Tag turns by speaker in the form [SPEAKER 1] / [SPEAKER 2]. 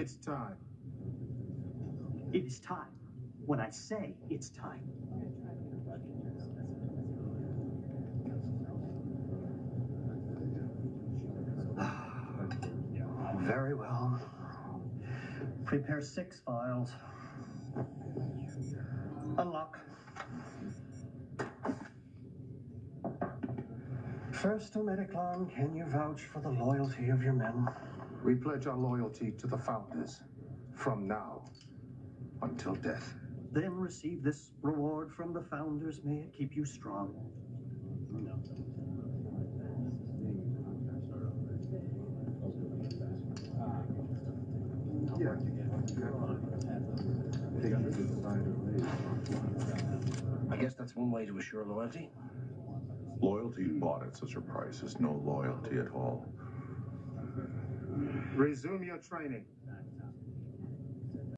[SPEAKER 1] It's time.
[SPEAKER 2] It is time. When I say it's time. Very well. Prepare 6 files. Unlock. First, Omediclon, can you vouch for the loyalty of your men?
[SPEAKER 1] We pledge our loyalty to the Founders, from now until death.
[SPEAKER 2] Then receive this reward from the Founders. May it keep you strong.
[SPEAKER 3] I guess that's one way to assure loyalty.
[SPEAKER 4] Loyalty bought at such a price is no loyalty at all.
[SPEAKER 1] Resume your training.